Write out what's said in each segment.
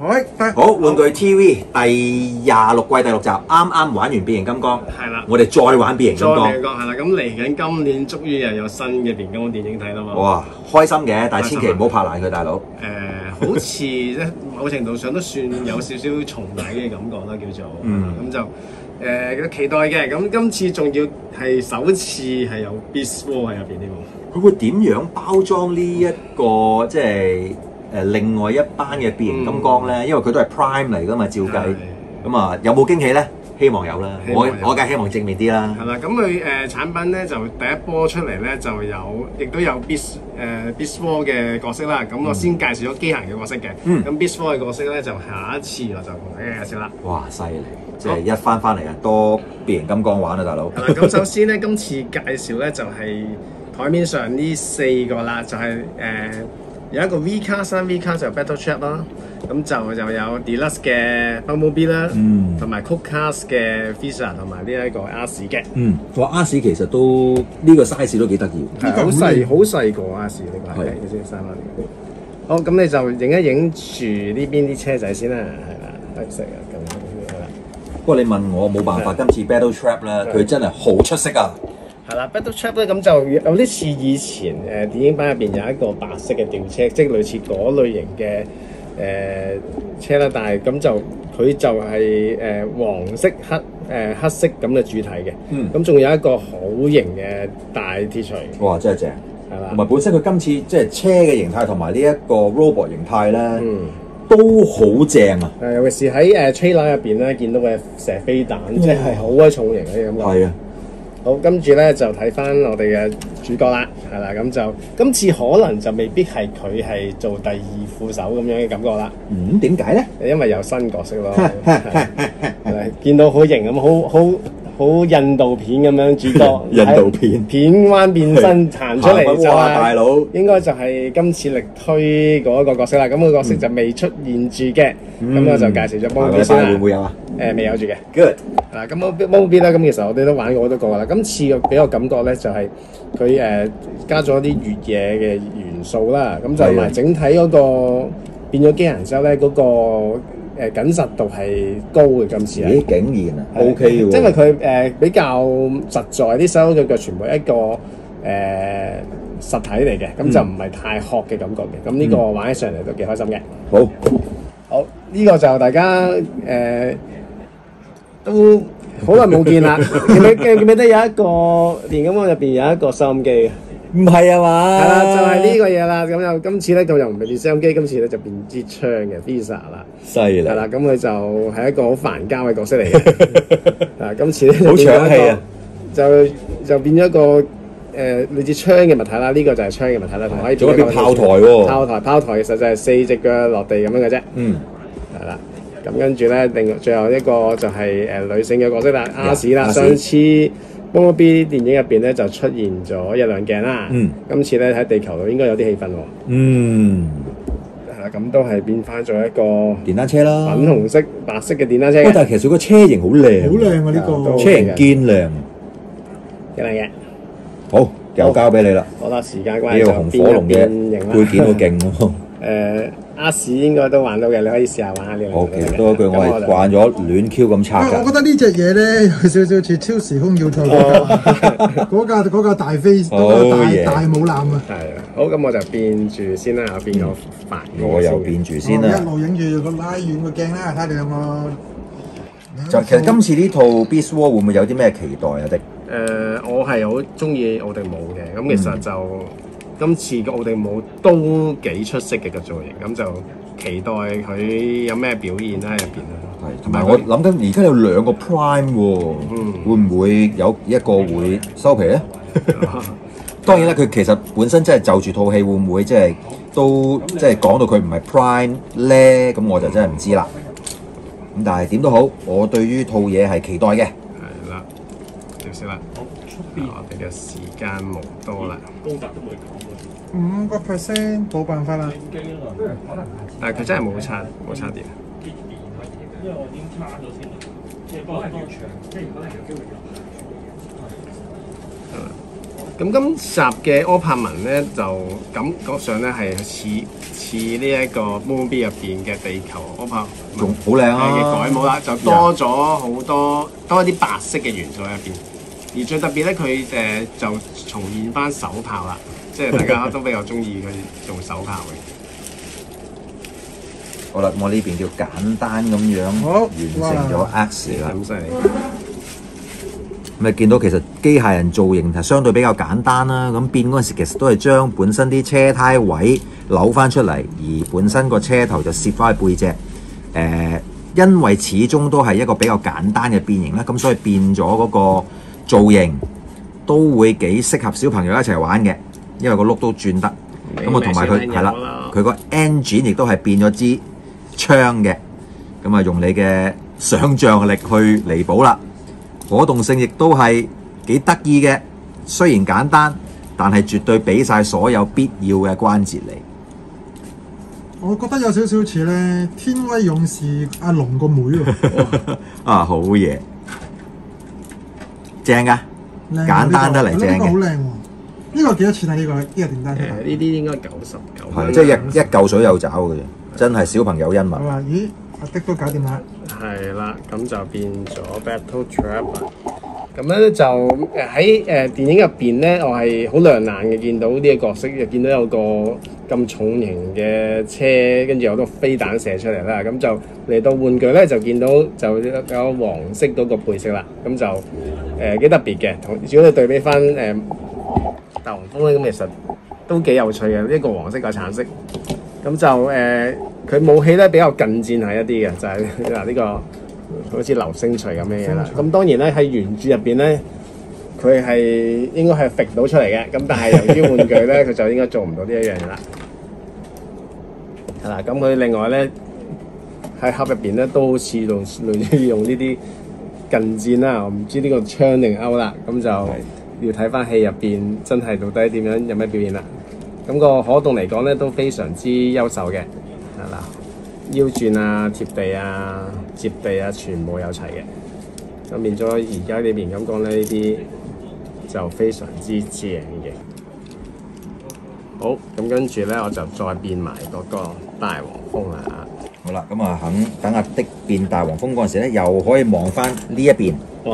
好，玩具 TV 第26季第6集，啱啱玩完變形金剛， 係啦， 我哋再玩變形金剛。 係啦，咁嚟緊今年終於又有新嘅變形金剛電影睇啦嘛。 哇，開心嘅，但係千祈唔好拍爛佢，大佬。 好似即係某程度上都算有少少重睇嘅感覺啦，叫做。咁就期待嘅。咁今次仲要係首次係有 Beast War 喺入邊添喎。 佢會點樣包裝呢一個即係另外一班嘅變形金剛咧？因為佢都係 Prime 嚟噶嘛，照計。咁啊，有冇驚喜咧？希望有啦。我梗係希望正面啲啦。 係啦，咁佢產品咧就第一波出嚟咧就有，亦都有 Beast War 嘅角色啦。咁我先介紹咗機械人嘅角色嘅。咁 Beast War 嘅角色咧就下一次我就同大家介紹啦。 哇！犀利！即係一翻嚟啊，多變形金剛玩啊，大佬。 係啦，咁首先咧，今次介紹咧就係台面上呢4個啦，就係有一個 V Cast 啦 ，V Cast 就 Battle Trap 啦，咁就有 Deluxe 嘅 Bumblebee 啦，同埋 Cool Cast 嘅 Frieza 同埋呢一個 R 嘅。 哇 ！R 其實都呢個 size 都幾得意， 係好細個 R 呢個係先3蚊。好，咁你就影一影住呢邊啲車仔先啦，係啦，黑色啊咁係啦。 不過你問我冇辦法，今次 Battle Trap 咧，佢真係好出色啊！ 係啦 ，Battle Trap 咧咁就有啲似以前電影版入邊有一個白色嘅吊車，即係類似嗰類型嘅車啦。但係咁就佢就係黃色黑色咁嘅主體嘅。咁仲有一個好型嘅大鐵錘。哇！真係正。係啦。同埋本身佢今次即係車嘅形態同埋呢一個 robot 形態咧，都好正啊！尤其是喺trailer入邊咧，見到嘅射飛彈，即係好鬼重型嘅咁講。係啊。好，跟住咧就睇翻我哋嘅主角啦，係啦，咁就今次可能就未必係佢係做第2副手咁樣嘅感覺啦。點解咧？因為有新角色咯，係見到好型咁，好印度片咁樣主角，印度片彎變身行出嚟就係大佬，應該就係今次力推嗰一個角色啦。咁個角色就未出現住嘅，咁我就介紹咗 Bumblebee先啦。會唔會有啊？未有住嘅。Good。嗱，咁 Bumblebee 咧，咁其實我哋都玩過好多個啦。今次俾我感覺咧，就係佢加咗啲越野嘅元素啦。咁就同埋整體嗰個變咗機械人之後咧，嗰個緊實度係高嘅。今次咦，竟然啊 ，OK 喎。因為佢比較實在，啲手腳全部一個實體嚟嘅，咁就唔係太殼嘅感覺嘅。咁呢個玩起上嚟都幾開心嘅。好，呢個就大家都好耐冇見啦，記唔記得有一個電影入邊有一個收音機嘅？唔係啊嘛？係啦，就係呢個嘢啦。咁又今次咧，佢又唔係變收音機，今次咧就變支槍嘅 Frieza 啦。犀利！係啦，咁佢就係一個好煩膠嘅角色嚟嘅。啊，今次咧好搶氣啊！就變咗一個類似槍嘅物體啦。呢個就係槍嘅物體啦，同可以做一個炮台喎。炮台其實就係4隻腳落地咁樣嘅啫。係啦。咁跟住咧，最後一個就係女性嘅角色啦，阿史啦。上次 Bumblebee 電影入邊咧就出現咗1、2鏡啦。今次咧喺地球度應該有啲氣氛喎。係啦，咁都係變翻咗一個電單車啦，粉紅色、白色嘅電單車。但係其實個車型好靚，好靚啊！呢個車型堅靚，幾靚嘅。好，又交俾你啦。好啦，時間關係就變一變形啦。配件好勁喎。阿史應該都玩到嘅，你可以試下玩下呢樣嘢。好，其實多一句，我係慣咗亂 Q 咁拆㗎。 我覺得呢隻嘢咧有少少似超時空要塞嗰架大飛大母艦啊！ 係啊，好，咁我就變住先啦，我變個白。 我又變住先啦。 一路影住個拉遠個鏡啦，睇下你有冇。 就其實今次呢套 Beast War 會唔會有啲咩期待啊？的我係好中意奧迪姆嘅，咁其實就。今次嘅奧迪姆都幾出色嘅個造型，咁就期待佢有咩表現喺入邊啦。係，同埋我諗緊而家有2個 Prime 喎，會唔會有一個會收皮咧？當然啦，佢其實本身真係就住套戲會唔會即係都即係講到佢唔係 Prime 咧，咁我就真係唔知啦。咁但係點都好，我對於套嘢係期待嘅。係啦，少少啦。我哋嘅時間冇多啦。高達都冇講。 5%冇辦法啦。 但係佢真係冇差電。 因為我已經差咗先，即係幫人越長，即係如果係有機會入。 咁今集嘅柯柏文咧，就感覺上咧係似似呢一個 Moonbee 入邊嘅地球 OPPO 仲好靚啊！ 嘅改模啦，就多咗好多一啲白色嘅元素喺入邊。而最特別咧，佢就重現翻手炮啦，即係大家都比較中意佢做手炮嘅。 好啦，我呢邊叫簡單咁樣完成咗 X 啦。 咁犀利！ 咁你見到其實機械人造型係相對比較簡單啦。咁變嗰陣時其實都係將本身啲車胎位扭翻出嚟，而本身個車頭就攝翻去背脊。因為始終都係一個比較簡單嘅變形啦，咁所以變咗嗰個造型都會幾適合小朋友一齊玩嘅，因為個轆都轉得。咁啊，同埋佢係啦，佢個 engine 亦都係變咗支槍嘅。咁啊，用你嘅想像力去彌補啦。可動性亦都係幾得意嘅，雖然簡單，但係絕對俾晒所有必要嘅關節你。 我覺得有少少似咧天威勇士阿龍個妹喎。 啊，好嘢，正㗎，簡單得嚟正嘅。 呢個好靚喎，呢個幾多錢啊？呢個電單車？ 呢啲應該99。 係，即係一嚿水有找嘅啫，真係小朋友恩物。 我話咦，阿的都搞掂啦。 係啦，咁就變咗 Battle Trap 啦。咁咧就喺電影入邊咧，我係好亮眼嘅，見到呢個角色，又見到有個咁重型嘅車，跟住有個飛彈射出嚟啦。咁就嚟到玩具咧，就見到就有黃色嗰個配色啦。咁就幾特別嘅，如果你對比翻大黃蜂咧，咁其實都幾有趣嘅。一個黃色，一個橙色。咁就佢武器咧比較近戰係一啲嘅，就係嗱呢個好似流星錘咁嘅嘢啦。咁當然咧喺原著入邊咧，佢係應該係揈到出嚟嘅。咁但係由於玩具咧，佢就應該做唔到呢一樣嘢啦。係啦，咁佢另外咧喺盒入邊咧都好似類似用呢啲近戰啦。我唔知呢個槍定勾啦。咁就要睇翻戲入邊真係到底點樣有咩表現啦。咁個可動嚟講咧都非常之優秀嘅，係啦，腰轉啊、貼地啊、接地啊，全部有齊嘅。咁變咗而家呢邊咁講咧，呢啲就非常之正嘅。好，咁跟住咧我就再變埋嗰個大黃蜂啦。 好啦，咁啊，等阿的變大黃蜂嗰陣時咧，又可以望翻呢一邊。 哇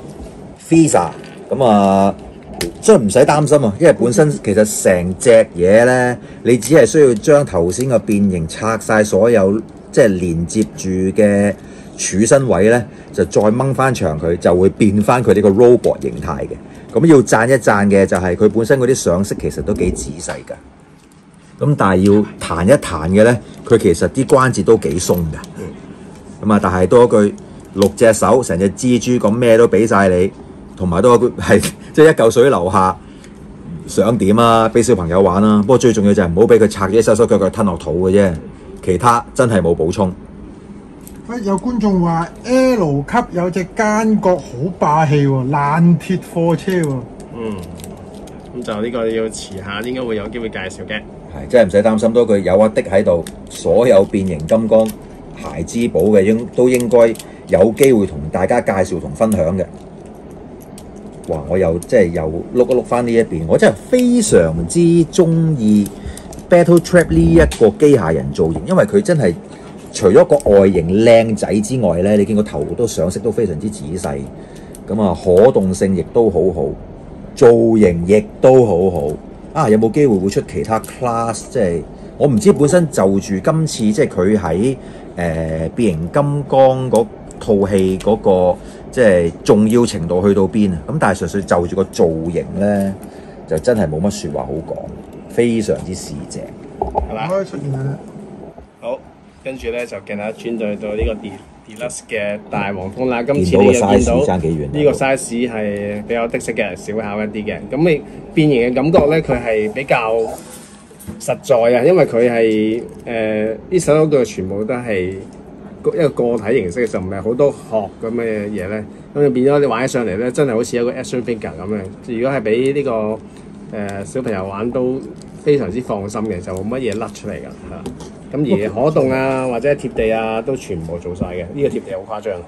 Visa 咁啊！所以唔使擔心啊，因為本身其實成隻嘢咧，你只係需要將頭先個變形拆晒所有即係連接住嘅柱身位咧，就再掹翻長佢，就會變翻佢呢個 robot 形態嘅。咁要讚一讚嘅就係佢本身嗰啲上色其實都幾仔細㗎。咁但係要彈一彈嘅咧，佢其實啲關節都幾鬆㗎。咁啊，但係多一句6隻手成隻蜘蛛咁咩都俾晒你。同埋都係即係一嚿水樓下，想點啊？俾小朋友玩啊！不過最重要就係唔好俾佢拆咗手手腳腳吞落肚嘅啫，其他真係冇補充。 有觀眾話 L 級有隻奸角好霸氣喎，爛鐵貨車喎。 咁就呢個要遲下應該會有機會介紹嘅。 係，真係唔使擔心多句，有阿的喺度，所有變形金剛孩之寶嘅都應該有機會同大家介紹同分享嘅。哇！我又即係又碌一碌翻呢一邊，我真係非常之中意 Battle Trap 呢一個機械人造型，因為佢真係除咗個外形靚仔之外咧，你見個頭都上色都非常之仔細，咁啊可動性亦都好好，造型亦都好好。啊，有冇機會會出其他 class？ 即係我唔知本身就住今次即係佢喺變形金剛嗰套戲嗰個。即係重要程度去到邊啊？咁但係純粹就住個造型咧，就真係冇乜説話好講，非常之市正。 係嘛？ 可以出現啦。 好，跟住咧就見下轉到呢個 Deluxe 嘅大黃蜂啦。今次你又見到呢個 size 係比較的色嘅，小巧一啲嘅。咁你變形嘅感覺咧，佢係比較實在啊，因為佢係啲手手腳全部都係。一個個體形式嘅就唔係好多殼咁嘅嘢咧，咁就變咗你玩起上嚟咧，真係好似一個 action figure 咁嘅。如果係俾呢個小朋友玩都非常之放心嘅，就冇乜嘢甩出嚟㗎嚇。咁而可動啊或者貼地啊都全部做晒嘅，呢個貼地好誇張。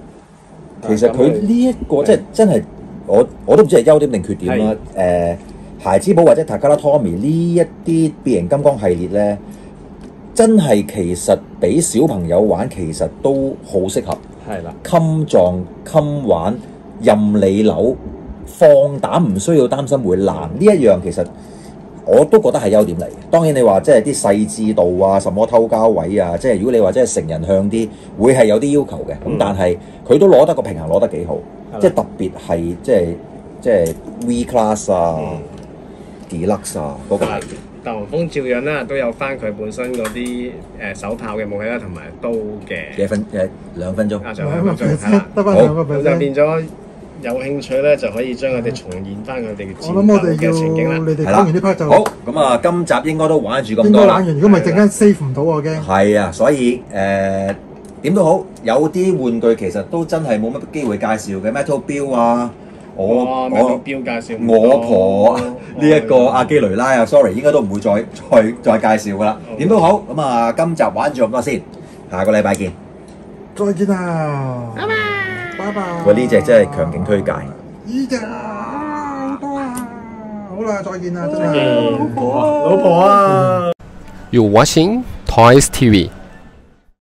其實佢呢一個即係真係我都唔知係優點定缺點啦。 孩之寶或者 Takara Tomy 呢一啲變形金剛系列咧，真係其實俾小朋友玩其實都好適合。 係啦， 襟撞襟玩，任你扭，放膽唔需要擔心會爛。呢一樣其實我都覺得係優點嚟。當然你話即係啲細緻度啊，什麼偷膠位啊，即係如果你話即係成人向啲，會係有啲要求嘅。咁但係佢都攞得個平衡攞得幾好，即係特別係即係 V Class 啊、Deluxe 啊嗰個系列。 大黃蜂照樣啦，都有翻佢本身嗰啲手炮嘅武器啦，同埋刀嘅。 2分鐘。 啊，仲有2分鐘係啦， 得翻2個咁就 percent。 變咗有興趣咧，就可以將佢哋重現翻佢哋嘅戰我諗我哋鬥嘅情景啦。 要你哋講完呢 part 就好，咁啊，今集應該都玩住咁多啦。 應該玩完，如果唔係陣間 save 唔到我驚。 係啊，所以點都好，有啲玩具其實都真係冇乜機會介紹嘅 Metal Build 啊， Metal Build介紹唔我多婆呢一個阿基雷拉啊，sorry， 應該都唔會再介紹噶啦。點都好，咁啊，今集玩住咁多先，下個禮拜見。 再見啊！拜拜。 喂，呢隻真係強勁推介。 呢隻好多啊！好啦，再見啦，真係。 老婆啊！ You watching Toys TV.